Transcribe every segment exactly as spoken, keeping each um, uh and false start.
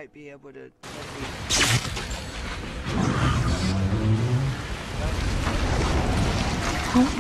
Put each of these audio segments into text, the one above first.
might be able to. Huh?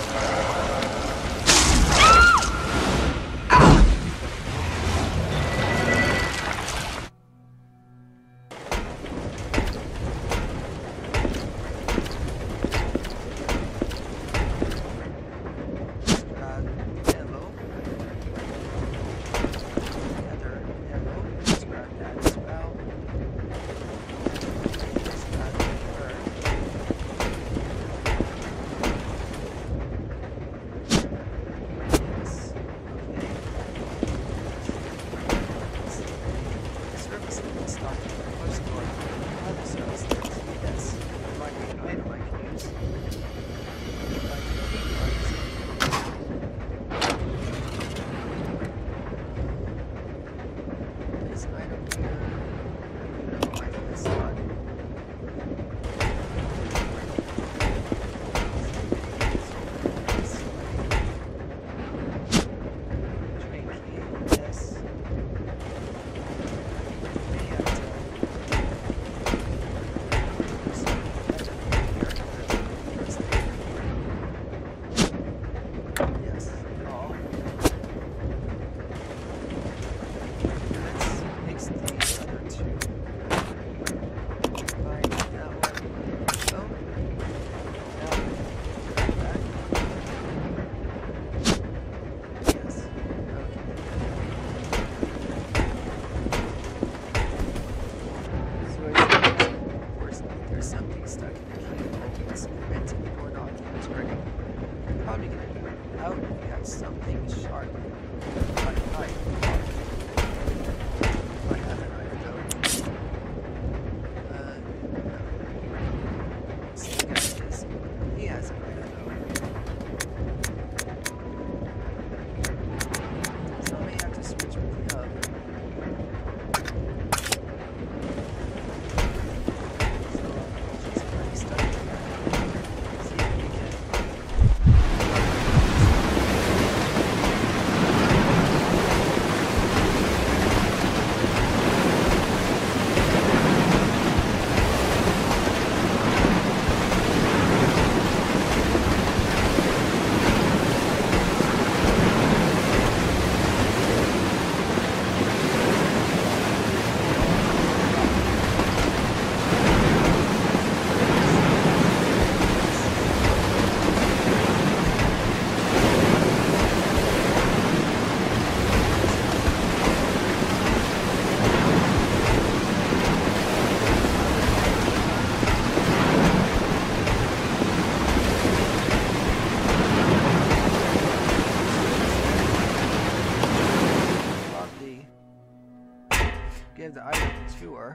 Give the item to her.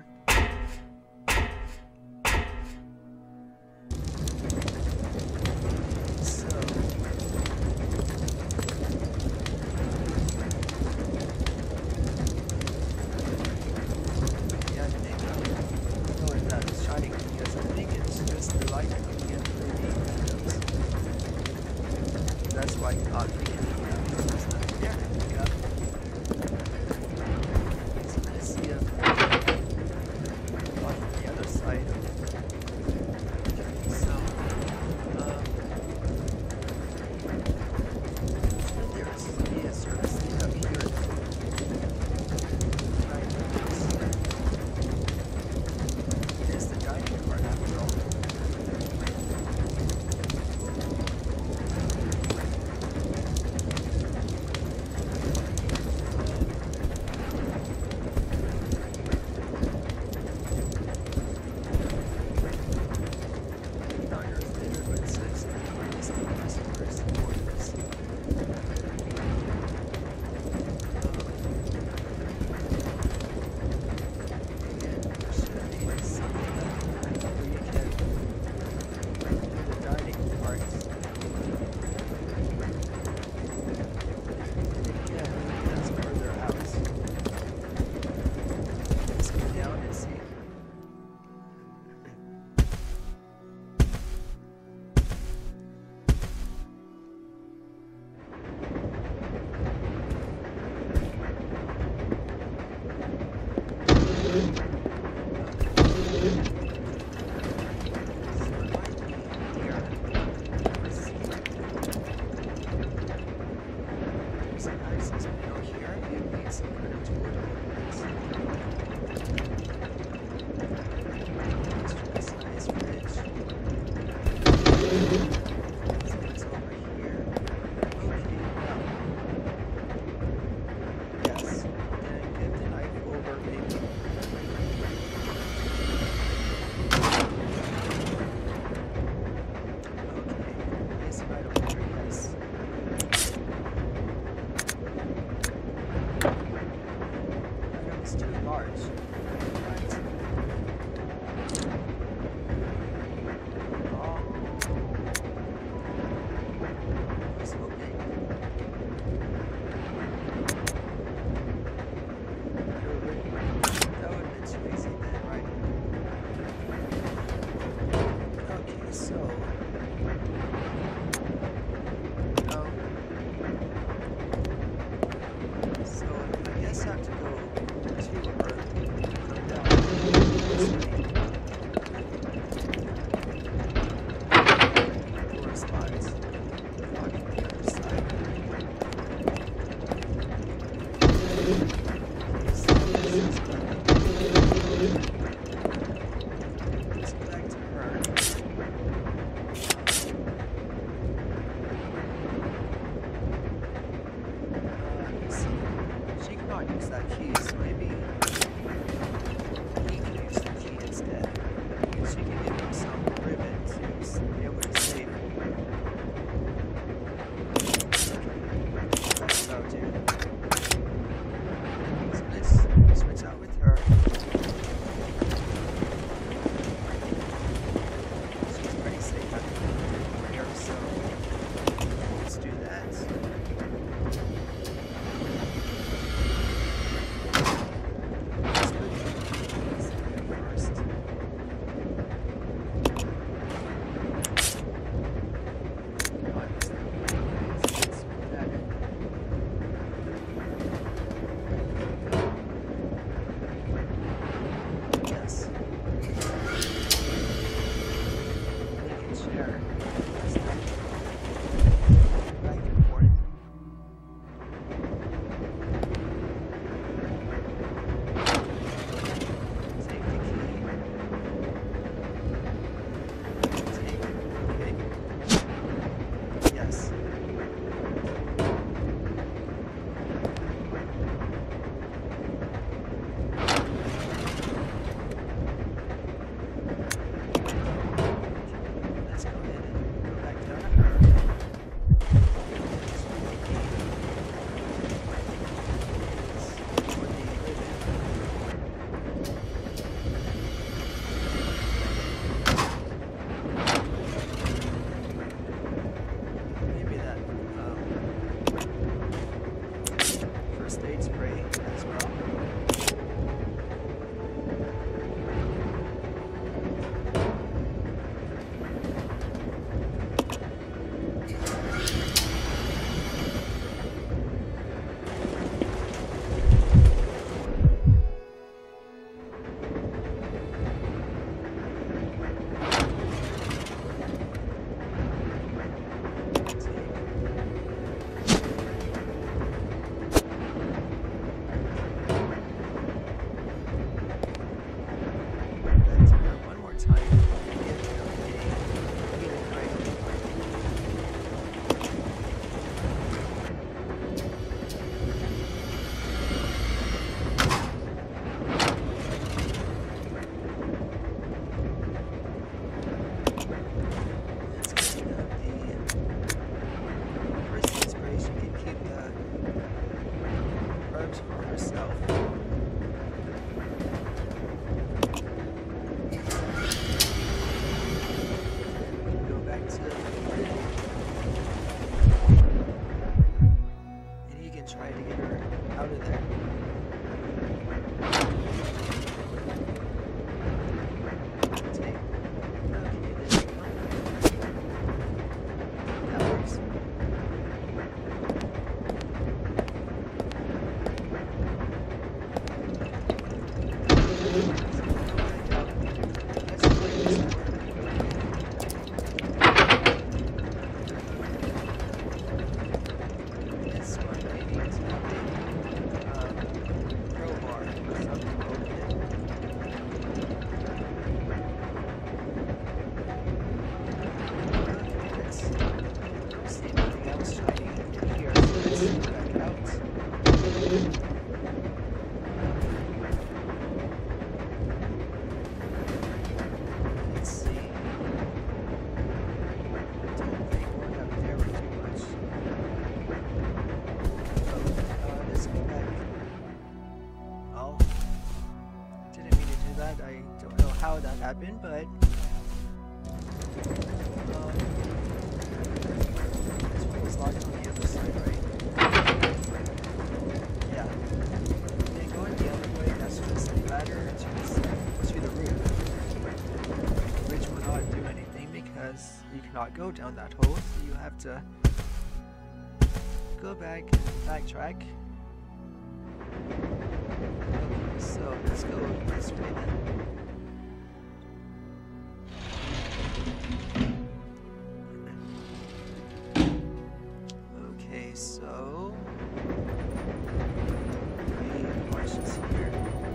So yeah, the name of it. Oh, and that is shining because I think it's just the light coming in through the windows. That's why it's not being there. We go. use that key, so maybe he can use the key instead. Because she can give him some ribbon to s- be able to save. That's what I would do. So let's switch out with her. She's pretty safe out here, so let's do that. Let's put the keys in first. Oh, I missed that. Let's put that in. Yes. Lincoln chair. That's not very important. Take the key. Take. Okay. Yes. Let's go ahead and go back down to her. For the ribbon. Maybe that um, first aid spray as well. Let's do that one more time. And get it okay. Get it right. Let's clean up the first aid spray. She can keep the herbs for herself. Go back to the and he can try to get her out of there. Take. Okay, there we go. That works. Let's play this one. This one maybe is a big um, crowbar or something to open it. Okay, let's don't see anything else shining in here, so let's go back out. Let's see. Don't think we're up there too much. Oh, uh, let's go back. Oh, didn't mean to do that. I don't know how that happened, but um, this one was locked on the other side, right? Yeah. Then going the other way, that's just a ladder to the, to the roof, which will not do anything because you cannot go down that hole, so you have to go back and backtrack. Okay, so let's go this way then. Okay, so we have questions here.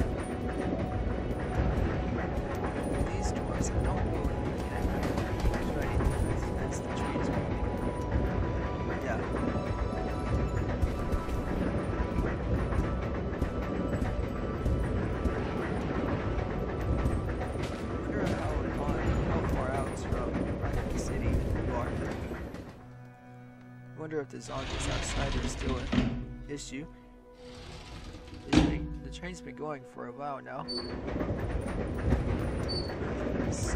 These doors, I don't know if we can do anything with as the trees moving. Yeah. wonder if the zombies outside are still an issue. Been, the train's been going for a while now. So,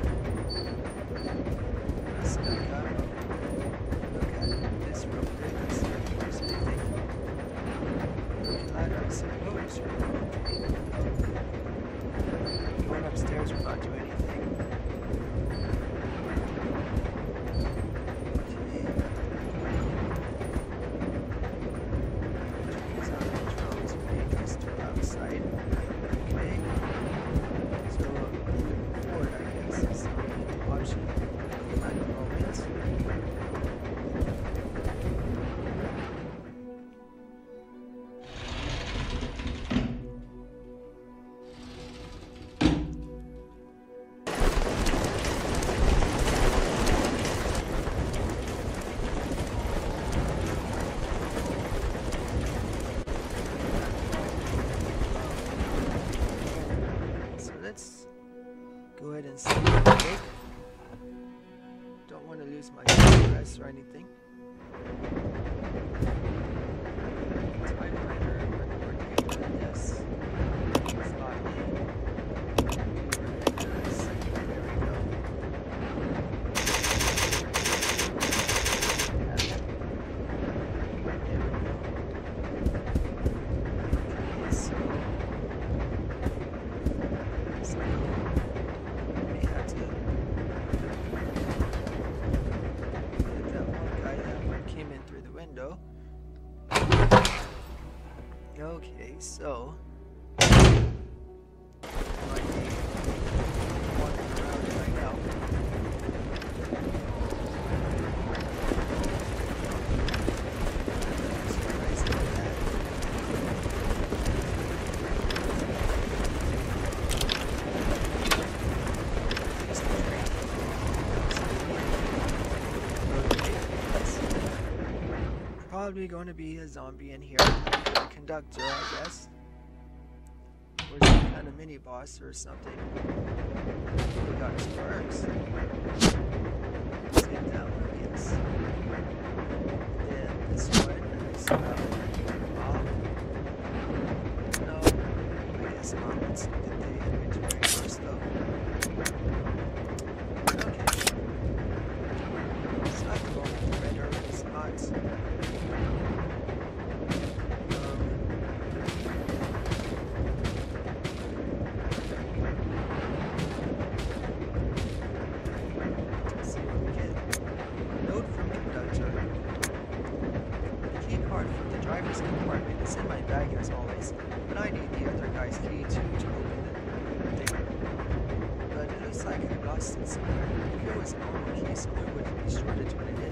let's back up. Look at this real quick and see if there's anything. Ladder, I suppose. Going upstairs will not do anything. Go ahead and save it quick. Don't want to lose my progress or anything. Typewriter recording, yes. It's not me. There we go. There we go. Okay, so so Okay, so might be walking around right now. Probably going to be a zombie in here. Conductor, I guess. Or some kind of mini boss or something. We got sparks. Let's get that one, yes. Then this one is about off. No, I guess not. Let's look at the inventory first though. Okay. It's not the moment the red herb is not. It's in my bag as always, but I need the other guy's key to, to open the thing. But it looks like I lost it somewhere. If it was a normal key, someone would be sure to turn it in.